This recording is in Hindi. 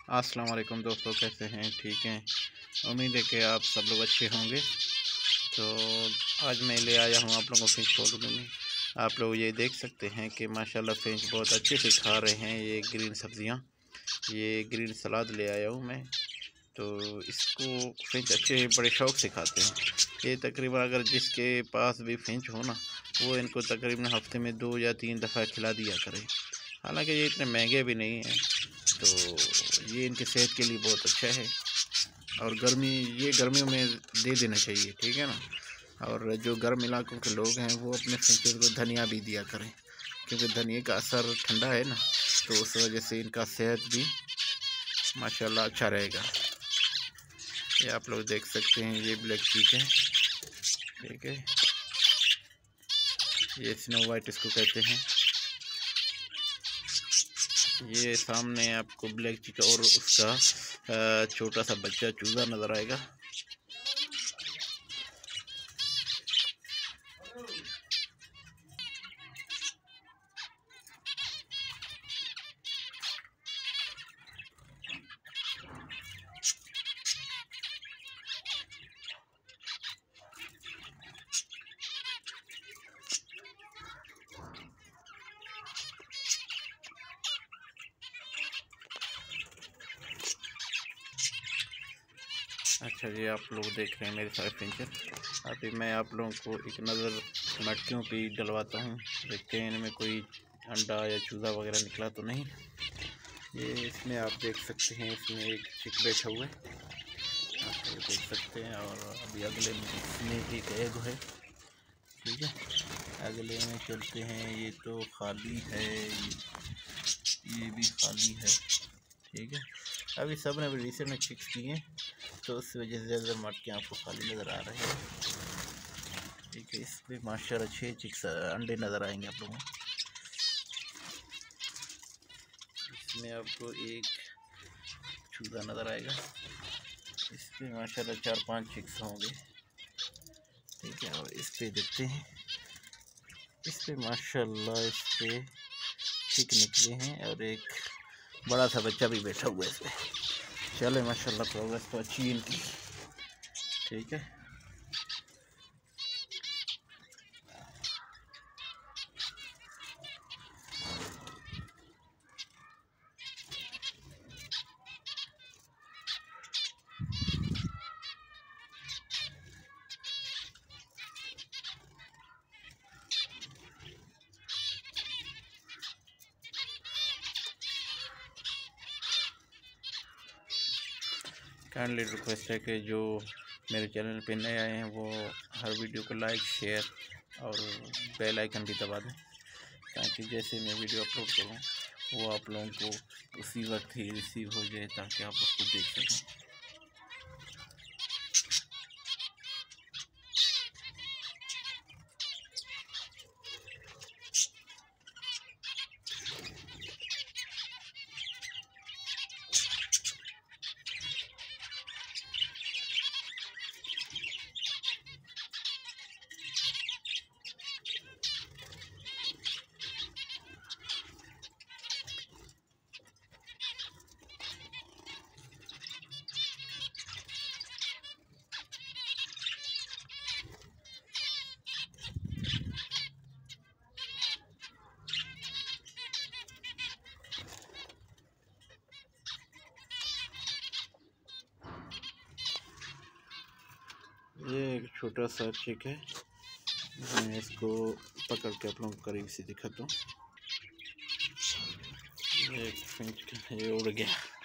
अस्सलाम वालेकुम दोस्तों, कैसे हैं? ठीक हैं। उम्मीद है कि आप सब लोग अच्छे होंगे। तो आज मैं ले आया हूँ आप लोगों को फिश कॉलोनी में। आप लोग ये देख सकते हैं कि माशाल्लाह फिश बहुत अच्छे से खा रहे हैं। ये ग्रीन सब्जियाँ, ये ग्रीन सलाद ले आया हूँ मैं। तो इसको फिंच अच्छे बड़े शौक़ से खाते हैं। ये तकरीबन अगर जिसके पास भी फिंच हो ना, वो इनको तकरीबन हफ्ते में 2 या 3 दफ़ा खिला दिया करें। हालांकि ये इतने महंगे भी नहीं हैं, तो ये इनकी सेहत के लिए बहुत अच्छा है। और गर्मियों में दे देना चाहिए, ठीक है ना। और जो गर्म इलाकों के लोग हैं वो अपने फिंचेस को धनिया भी दिया करें, क्योंकि धनिया का असर ठंडा है ना, तो उस वजह से इनका सेहत भी माशाल्लाह अच्छा रहेगा। ये आप लोग देख सकते हैं, ये ब्लैक चीक है, ठीक है। ये स्नो वाइट इसको कहते हैं। ये सामने आपको ब्लैक चिक और उसका छोटा सा बच्चा चूज़ा नज़र आएगा। अच्छा जी, आप लोग देख रहे हैं मेरे सारे फिंचर। अभी मैं आप लोगों को एक नज़र मटकियों पे डलवाता हूँ, देखते हैं इनमें कोई अंडा या चूज़ा वगैरह निकला तो नहीं। ये इसमें आप देख सकते हैं, इसमें एक चिक बैठा हुआ है, आप लोग देख सकते हैं। और अभी अगले में इसमें एक एग है, ठीक है। अगले में चलते हैं, ये तो खाली है, ये भी खाली है, ठीक है। अभी सब ने रिसेंट में चिक्स किए, तो उस वजह से ज़्यादा मटके आपको खाली नज़र आ रहे हैं, ठीक है। इस पर माशाल्लाह 6 चिक्स अंडे नज़र आएंगे आप लोगों को। इसमें आपको एक चूज़ा नज़र आएगा, इस पर माशाल्लाह 4-5 चिक्स होंगे, ठीक है। और इस पे देखते हैं, इस पे माशाल्लाह इस पे चिक निकले हैं और एक बड़ा सा बच्चा भी बैठा हुआ है इस पर। चले माशाल्लाह, प्रोग्रेस तो अच्छी है इनकी, ठीक है। काइंडली रिक्वेस्ट है कि जो मेरे चैनल पे नए आए हैं वो हर वीडियो को लाइक, शेयर और बेल आइकन भी दबा दें, ताकि जैसे मैं वीडियो अपलोड करूँ वो आप लोगों को उसी वक्त ही रिसीव हो जाए, ताकि आप उसको देख सकें। ये एक छोटा सा चिक है, मैं इसको पकड़ के आप लोगों को करीब से दिखाता हूँ। ये फिंच ये उड़ गया।